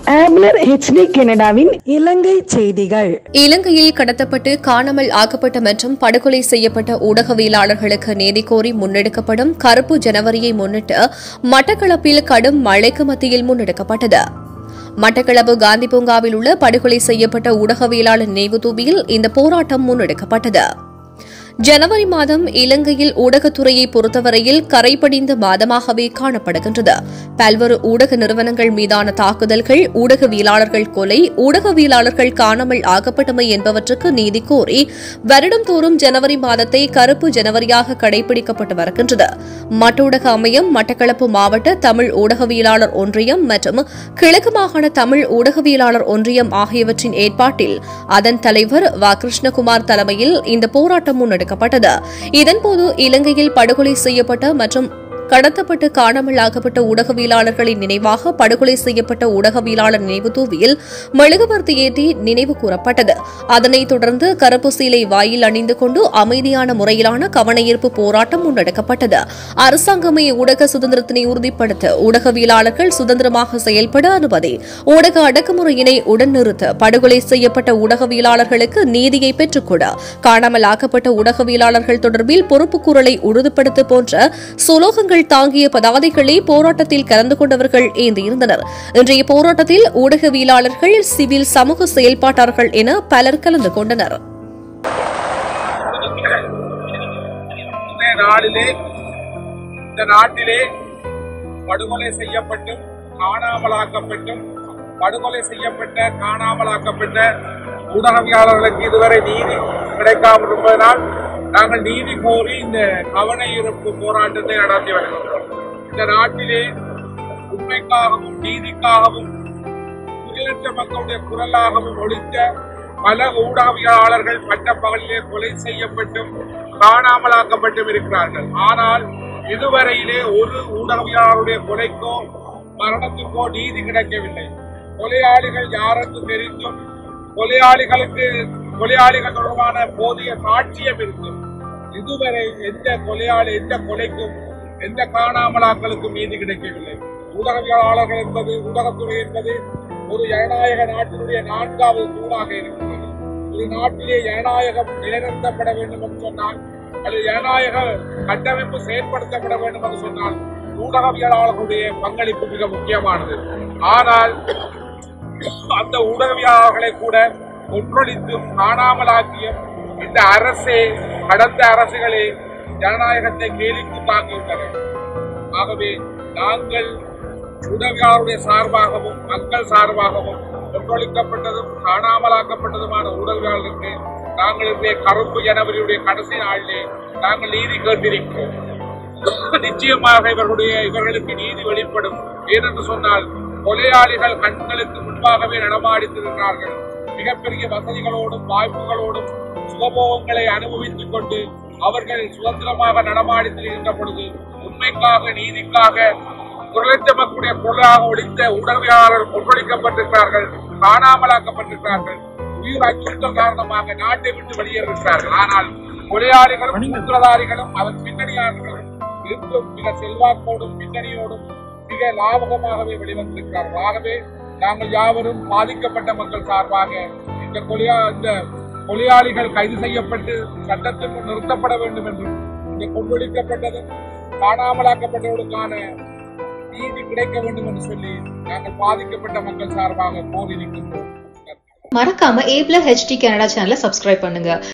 கனடாவின் இலங்கை செய்திகள். இலங்கையில் கடத்தப்பட்டு காணாமல் ஆக்கப்பட்ட மற்றும் படுகொலை செய்யப்பட்ட ஊடகவியலாளர்களுக்கு நீதி கோரி முன்னெடுக்கப்படும் கருப்பு ஜனவரியை முன்னிட்டு மட்டக்களப்பில் கடும் மழைக்கு மத்தியில் முன்னெடுக்கப்பட்டது. மட்டக்களப்பு காந்தி பூங்காவில் உள்ள படுகொலை செய்யப்பட்ட ஊடகவியலாளர் நினைவு தூபியில் இந்த போராட்டம் முன்னெடுக்கப்பட்டது. ஜனவரி மாதம் இலங்கையில் ஊடகத்துறையை பொறுத்தவரையில் கரைபடிந்த மாதமாகவே காணப்படுகின்றது. பல்வேறு ஊடக நிறுவனங்கள் மீதான தாக்குதல்கள், ஊடகவியலாளர்கள் கொலை, ஊடகவியலாளர்கள் காணாமல் ஆக்கப்பட்டமை என்பவற்றுக்கு நீதி கோரி வருடந்தோறும் ஜனவரி மாதத்தை கருப்பு ஜனவரியாக கடைபிடிக்கப்பட்டு வருகின்றது. மட்டூடக அமையம், மட்டக்களப்பு மாவட்ட தமிழ் ஊடகவியலாளர் ஒன்றியம் மற்றும் கிழக்கு மாகாண தமிழ் ஊடகவியலாளர் ஒன்றியம் ஆகியவற்றின் ஏற்பாட்டில் அதன் தலைவர் வ. கிருஷ்ணகுமார் தலைமையில் இந்த போராட்டம் முன்னெடுக்கப்பட்டது. இதன்போது இலங்கையில் படுகொலை செய்யப்பட்ட மற்றும் கடத்தப்பட்டு காணாமல் ஆக்கப்பட்ட ஊடகவியலாளர்களின் நினைவாக படுகொலை செய்யப்பட்ட ஊடகவியலாளர் நினைவு தூவியில் மெழுகுவர்த்தி ஏற்றி நினைவு கூறப்பட்டது. அதனைத் தொடர்ந்து கருப்பு சீலை வாயில் அணிந்து கொண்டு அமைதியான முறையிலான கவனஈர்ப்பு போராட்டம் முன்னெடுக்கப்பட்டது. அரசாங்கமே ஊடக சுதந்திரத்தினை உறுதிப்படுத்த, ஊடகவியலாளர்கள் சுதந்திரமாக செயல்பட அனுமதி, ஊடக அடக்குமுறையினை உடன் நிறுத்த, படுகொலை செய்யப்பட்ட ஊடகவியலாளர்களுக்கு நீதியை பெற்றுக்கொட, காணாமல் ஆக்கப்பட்ட ஊடகவியலாளர்கள் தொடர்பில் பொறுப்புக்கூறலை உறுதிப்படுத்த போன்ற சுலோகங்கள் தாங்கிய பதாதைகளை போராட்டத்தில் கலந்து கொண்டவர்கள் ஏந்தியிருந்தனர். இன்றைய போராட்டத்தில் ஊடகவியலாளர்கள், சிவில் சமூக செயல்பாட்டாளர்கள் என பலர் கலந்து கொண்டனர். இந்த நாட்டிலே படுகொலை செய்யப்பட்டும் காணாமலாக்கப்பட்டும் படுகொலை செய்யப்பட்ட காணாமலாக்கப்பட்ட ஊடகவியலாளர்களுக்கு இதுவரை நீதி கிடைக்காமல் இருப்பதனால் நாங்கள் நீதி கோரி இந்த கவன ஈர்ப்பு போராட்டத்தை நடத்தி வருகின்றோம். இந்த நாட்டிலே உண்மைக்காகவும் நீதிக்காகவும் குடியேற்ற மக்களுடைய குரலாகவும் ஒழித்த பல ஊடகவியலாளர்கள் பட்ட பகலிலே கொலை செய்யப்பட்டும் காணாமலாக்கப்பட்டும் இருக்கிறார்கள். ஆனால் இதுவரையிலே ஒரு ஊடகவியலாளருடைய கொலைக்கோ மரணத்துக்கோ நீதி கிடைக்கவில்லை. கொலையாளிகள் யாரென்று தெரிந்தும் கொலையாளிகள் தொடர்பான போதிய சாட்சியம் இருக்கும். இதுவரை எந்த கொலைக்கும் எந்த காணாமலாக்களுக்கும் நீதி கிடைக்கவில்லை. ஊடகவியலாளர்கள் என்பது, ஊடகத்துறை என்பது ஒரு ஜனநாயக நாட்டினுடைய 4வது தூணாக இருக்கிறது. ஒரு நாட்டிலே ஜனநாயகம் நிலைநிறுத்தப்பட வேண்டும் என்று சொன்னால், அல்லது ஜனநாயக கட்டமைப்பு செயற்படுத்தப்பட வேண்டும் என்று சொன்னால் ஊடகவியலாளர்களுடைய பங்களிப்பு மிக முக்கியமானது. ஆனால் அந்த ஊடகவியலாளர்களை கூட ஒன்றொழித்தும் காணாமலாக்கியும் இந்த அரசே, கடந்த அரசுகளே ஜனநாயகத்தை கேலிக்கு தாக்கியுள்ளன. ஆகவே நாங்கள் ஊடகவியலாளருடைய சார்பாகவும் மக்கள் சார்பாகவும் ஒன்றொழிக்கப்பட்டதும் காணாமலாக்கப்பட்டதுமான ஊடகவியலாளர்களுக்கு நாங்கள் இன்றைய கருப்பு ஜனவரியுடைய கடைசி நாளிலே நாங்கள் நீதி கேட்டிருக்கிறோம். நிச்சயமாக இவர்களுக்கு நீதி வெளிப்படும். ஏனென்று சொன்னால் கொலையாளிகள் கண்களுக்கு முன்பாகவே நடமாடித்திருக்கிறார்கள். மிகப்பெரிய வசதிகளோடும் வாய்ப்புகளோடும் சுகபோகங்களை அனுபவித்துக் கொண்டு அவர்கள் சுதந்திரமாக நடமாடி திரிகின்ற பொழுது உண்மைக்காக நீதிக்காக குரலற்ற மக்களுடைய குரலாக ஒழித்த ஊடகவியலாளர்கள் கொன்றொழிக்கப்பட்டிருக்கிறார்கள், காணாமலாக்கப்பட்டிருக்கிறார்கள். உயிர் அச்சுறுத்தல் காரணமாக நாட்டை விட்டு வெளியேறிருக்கிறார்கள். ஆனால் கொலையாளிகளும் சூத்திரதாரிகளும் அதன் பின்னணியாளர்களும் இருந்தும் மிக செல்வாக்கோடும் பின்னணியோடும் மிக லாபகமாகவே வெளிவந்திருக்கிறார்கள். ஆகவே நாங்கள் யாவரும் பாதிக்கப்பட்ட மக்கள் சார்பாக இந்த கொலையாளிகள் கைது செய்யப்பட்டு சட்டத்திற்கு நிறுத்தப்பட வேண்டும் என்றும், இந்த கொன்றொழிக்கப்பட்டதும் காணாமலாக்கப்பட்டவர்களுக்கான நீதி கிடைக்க வேண்டும் என்று சொல்லி நாங்கள் பாதிக்கப்பட்ட மக்கள் சார்பாக கோரி நிற்கின்றோம். மறக்காம A+ HD கனடா சேனலை சப்ஸ்கிரைப் பண்ணுங்க.